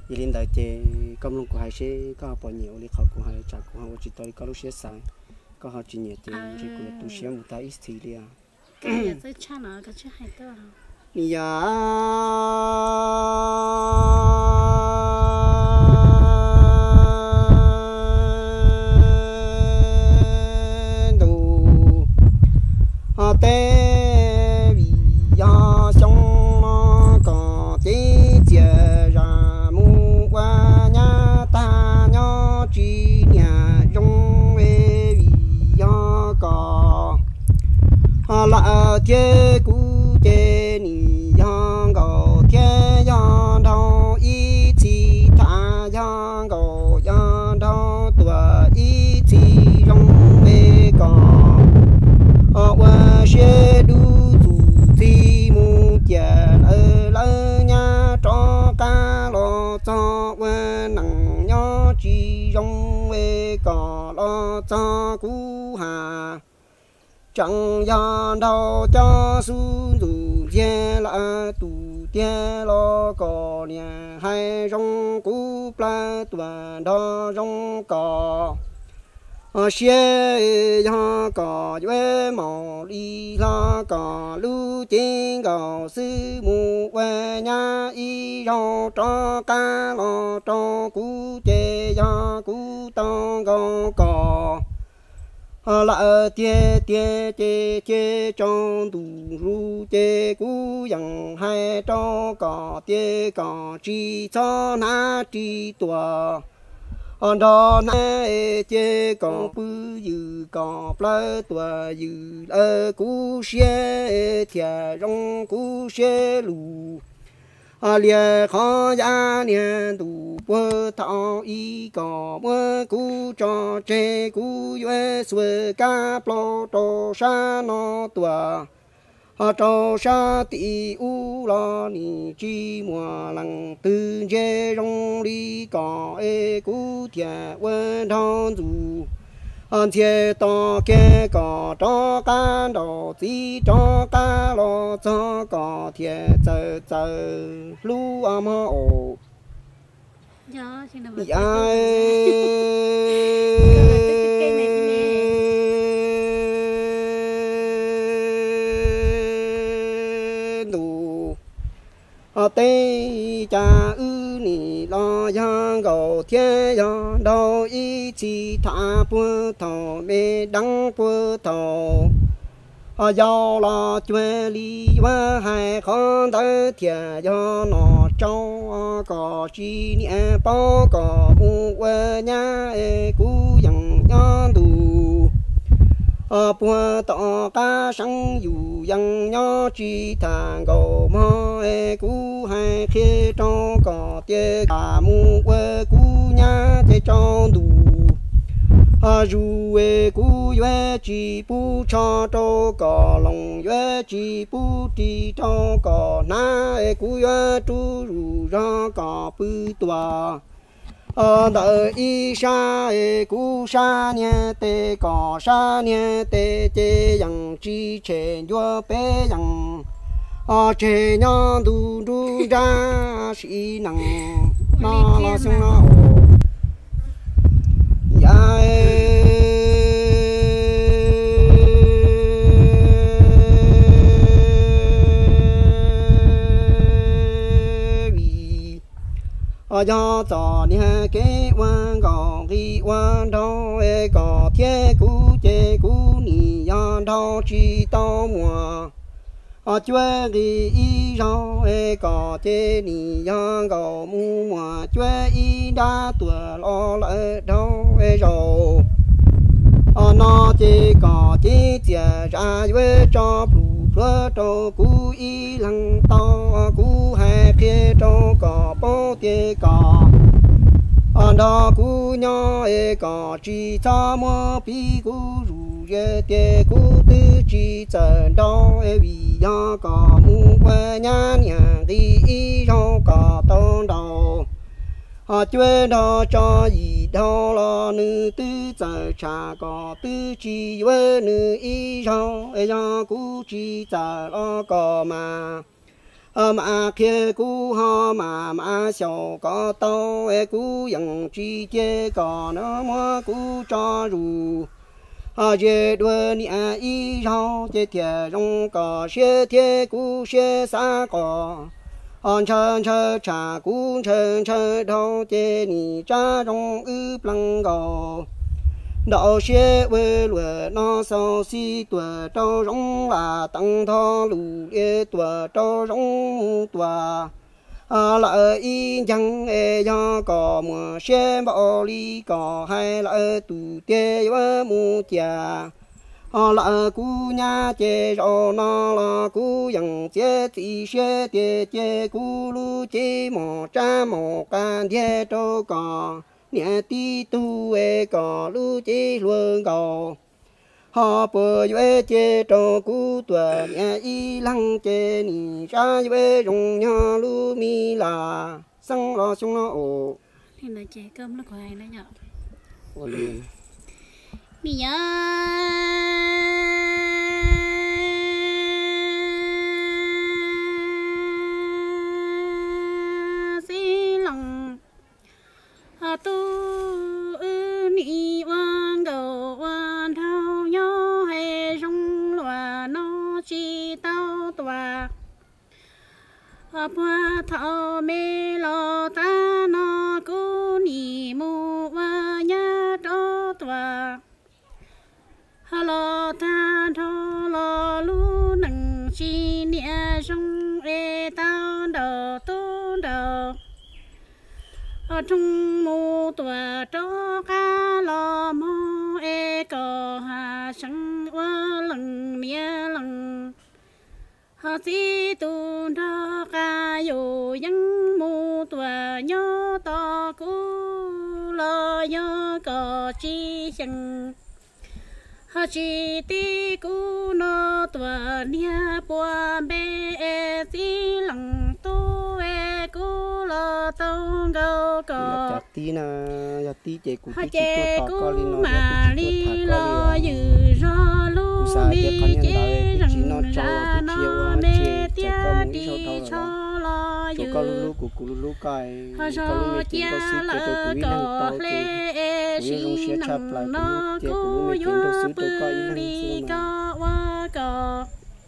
vì liên đại chế công luôn của hai sẽ có học bao nhiêu thì họ cũng hay trả cũng họ chỉ tới có lúc sẽ sáng có họ chỉ nhớ thì chỉ của tu sửa một tay ít thì đi à cái giờ tới cha nó cái chứ hay to ya đủ họ té vì ya xong có chế chia ra mu qua nhà ta nhỏ chỉ nhà trong về vì ya có họ là chế cũ chế ni yang go thiên yang đâu ý chí ta yang go yang đâu tua ý chí trong về có họ qua sẽ đủ tu thì mu tiền ở lỡ nhà cho cá lo cho qua nặng nhỏ chỉ trong về có lo cho cú hà chẳng gian đâu cho xuống dù che là tù che lo cò nhà hai rong cú pla tuần đó rong cò xe ya cò với mỏ đi la cò lu trên cò sư mù quê nhà y rau cho cá lo cho cú che ya cú tông cò là tia tia chê chê trong tù ru chê cú yang hai cho cỏ tia cỏ chi cho na chi tua đó na chê cỏ bự dư cỏ pla tua dư cú xe thia rong cú xe lù lia khó gia niên tụ bơ thọ y cỏ bơ cú cho chê cú yue xuê ca plo trò sa nó tua trò sa tị u lo ni chi mùa lăng tư dê rong đi cỏ cú thia quên thon dù chia to kia cỏ cho cá đồ tí cho cá lo cho cỏ thiệt chờ chờ lu ama ổ giờ thì nó đủ tê cha ư nì lo giang gầu thiên giang đâu ý chỉ thả bùa thầu mê đắng bùa thầu do lo chơi li qua hai con tới thiệt do nó trâu có chi nhẹ bao có mu quê nhà cú dằng nhon đủ bùa tọ cá sáng dù dằng nhó chi thang gầu mò cú hai khi trong có tia cả mu quê cú nhà thế trong đủ dù cú yue chỉ bu cho trâu cò lòng yue chỉ bu chỉ cho cò na cú yue tu rù ra cò bự tua đợi y sa cú sa nhẹ tê cò sa nhẹ tê tê yang chi chê yue bé yang chê nhau du du ra si năng na la sung na do cho nha kế quan gò ghi quan đâu gò thế cú nì do đâu chi tao mùa chúa ghi y rau gò thế nì do gò mu mùa chúa y đa tuổi lo lỡ đâu rồi nó chỉ có chỉ chia ra với cho bùa cho cú y lăng to cú hai kia cho có bao tiền có đó cú nhỏ có chỉ cho mua pi cú rủ về tiền cú tư chỉ chờ đó vì do có mua quê nhà đi y rau có tôn đầu chơi đó cho gì đó lo nữ tư giờ cha có tư chỉ với nữ y rau do cú chỉ giờ lo có mà mà kia cú ho mà sầu có tao cú yang chi chế có nó mua cú cho rù chế đua ni y rau chế thiệt rong có xe thiệt cú xe xa có chân chân cha cú chân chân đâu chế ni cha rong lăng gò đạo xe quê lúa nó sau si tuổi trâu rong là tăng thọ lù lê tuổi trâu rong tuổi lại y chẳng e do có mùa xe bảo li có hay lại tụ tê với mu cha lại cú nhà chế rồi nó là cú yang chế thì xe tê chế cú lu chế mò cha mò can chế trâu có nhà ti tu có lu chế luôn có họ bờ dưới chế trâu cú tuổi nhà y lăng chế nì ra dưới rong nhà lu mi là sang lo xuống nó ổ thì là chế cơm nó khoai nó nhở ổ liền mi nhá xí lòng tu ni quan cầu quan thao nhớ hay rong loa nó chi tao tòa qua thao mê lo ta nó cố ni mu qua nhá đó tòa lo ta thao lo lu nằng chi nia rong e tao đầu tu đầu ở trong mô tòa cho cá lò mô e cò hà sẵn qua lần mía lần hà si tu đó cá dù dân mô tòa nhớ to cú lo nhớ cò chi chẳng hà chi ti cú nó tòa nia bùa bê e si lần tu e cú lo tông gâu cò chặt tí na chặt tí chế cú hà tí chế to cú có li nó mà li lo dừ ro lu mi chế rừng ra nó mê tia đi cho lo dừ có lu cú cú lu cài hà có lu ro mê chia chế có xí chế lỡ cú cò năng lê tao chế e xí nằng nó cú yo bự li có qua cò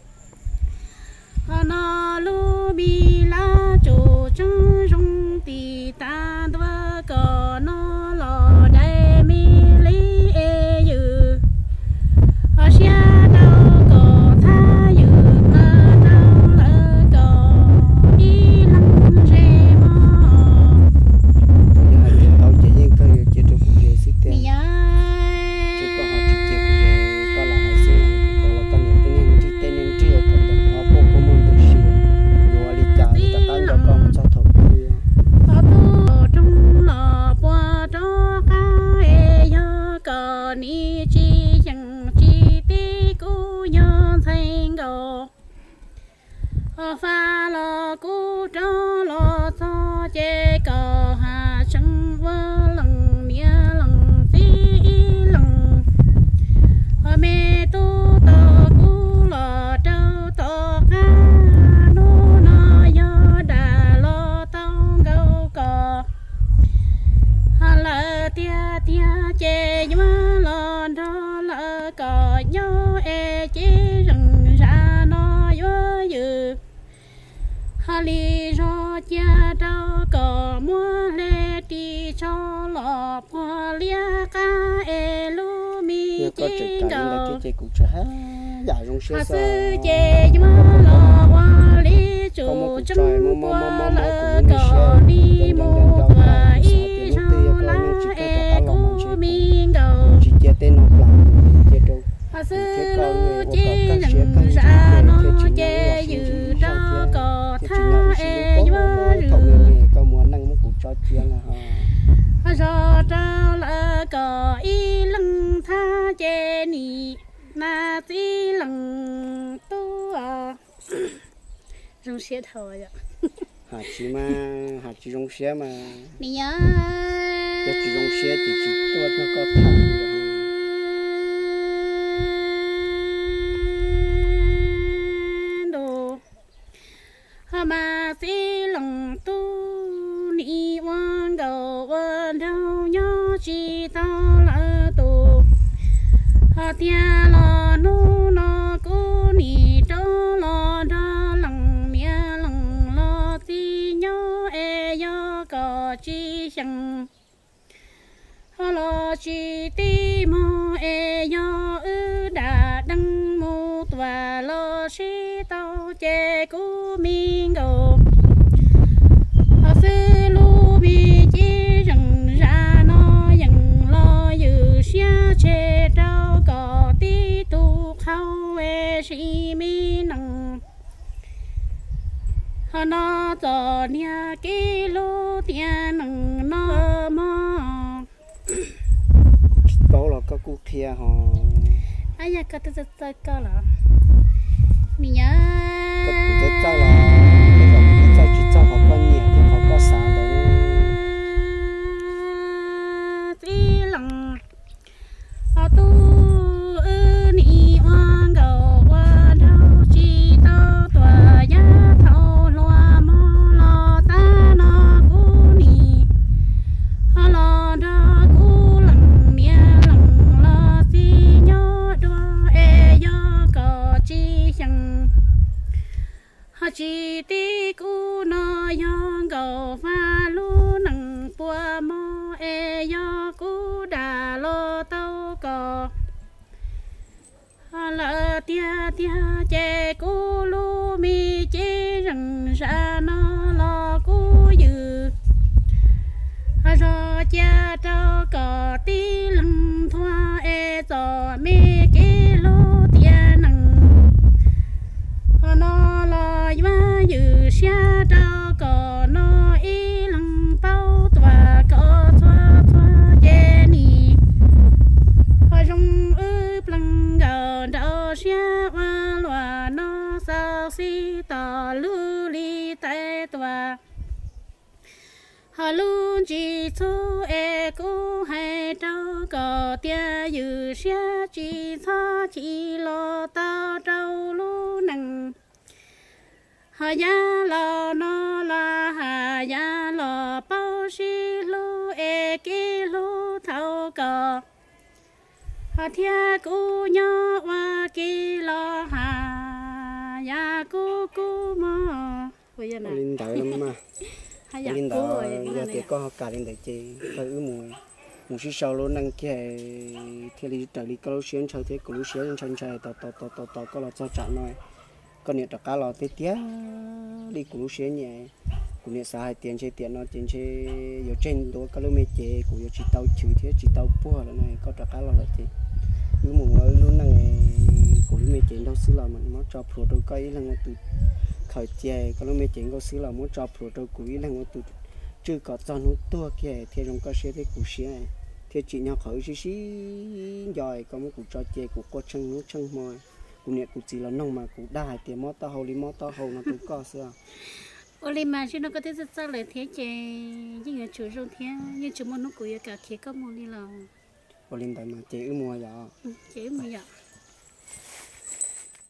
nó lu bi la chủ trăng rong tì ta đoa cò nó lò đầy mi li e dư xia đâu cò tha dư mà đâu lỡ cò đi lăng rê mò tao chế những cái chế cho cú chế xí tiền mi ya chế có họ chế chế cú chế có là hay xí có là con nhà tên em chỉ còn được họ bộ của mình được xí rồi đi chả đi ta tan cho con cho thầu ở tu trong lò qua cho cá e yo cò ni chi chẳng chi ti cú nhớ thành gò pha lò cú cho lò cho chê cò hà sân vơ lần mía lần tí lần mê tu tò cú lò trâu tò cá nô nó yo đà lo tông gâu cò lỡ tia tia chê nhá lo đó lỡ cò nhớ e chê rừng ra nó yo dừ li ro cha đâu cò mua lê ti cho lọ qua lia ca e lu mi chê gầu chế cú chế giả rong xe hà sao sư chê nhá lo qua li chủ trăng qua lỡ cò đi mô qua y rau la e cu mi gầu chỉ chế tên nó làm chế đâu hà sư lu chê rừng ra nó chê dừ cho cò tha e nhá rừng có muốn năng cũng cho chiang à rồi trao lỡ cò y lăng tha chê nì na tí lăng tu à rong xe thầu vậy hạt chỉ rong xe mà mi nhá chỉ rong xe chỉ tôi nó có thằng mà xí lòng tu nị quan cầu quan đâu nhớ chỉ tao là tu tia lo nu nó cố nị đâu lo đó lòng mía lòng lo xí nhớ e nhớ có chi chẳng lo chi ti mô e nhớ ư đã đăng mô tòa lo chi tao chê cú minh đồ sư lu bi chi rừng ra nó dần lo dự xia chê trao có tí tu khâu e si mi nằng nó cho nia kí lu tiền nằng nó mò bảo là có cụ thia họ ai ya cái tự tự cái là mình nhớ có cụ tự tự là bây giờ mình tự chỉ cho họ có nhiều thì họ có sáng đấy tí lòng họ tu ư nị hoang cầu qua đâu chỉ tao tòa giá thâu loa mò lo ta nó cú nị họ lo đó cú lòng mía lòng lo xí nhớ đua e do có chi chẳng họ chỉ tí cú nó yong cầu pha lu nằng bùa mò e do cú đà lo tao có họ lỡ tia tia chê cú lu mi chê rừng ra nó lo cú dư họ cho cha trao có tí lăng thoa e cho mi kí lu tia nằng nó lo và dự xa trao có nó y lăng bao tòa có thoa thoa chê nì họ rung ướp lăng gờ đào xa hoa loa nó sao xí tỏ lưu ly tay tòa họ luôn chỉ số e cố hay trao có tia dự xa chỉ tha chỉ lo tao trao lu nằng họ ya lo nó la hà ya lo bao xí lu e kí lu thâu cò họ thia cú nhớ qua kí lo hà ya cú cú mò bây giờ này linh tới lắm mà hay ya linh cú rồi tới giờ thì có họ cả linh tới chơi phải ư mùi mùi xí sau luôn năng kia thì đi tới đi câu xuyên chơi thế câu xuyên chơi chơi tao có là cho chặn rồi con nhện trắc cá lò tê tía đi cú xuyên nhẹ cú nhện xài tiền chơi tiền nó tiền chơi ở trên đó cái lô mê chơi cú chỉ tàu chữ thế chỉ tàu bùa là này có trắc cá lò là thế nếu mà ngồi luôn năng cú lô mê chơi đâu xứ là mình nó cho pro đâu cái là nó tụt khởi chơi cái lô mê chơi có xứ là muốn cho pro đâu cú là nó tụt chưa có cho nó tua kia thì trong cái xe thế cú xuyên thì chỉ nhau khởi xí rồi có một cú cho chơi cú có chân nước chân mồi cú nhẹ cú chỉ là nông mà cú đài tiền mót tao hầu đi mót tao hầu nó cũng có sao ôi mà chứ nó có thể rất là thế chứ nhưng mà chủ trong thế nhưng chúng nó cũng cả kia có một đi lòng ôi lên tại mà chế ư mua giờ chế mày ạ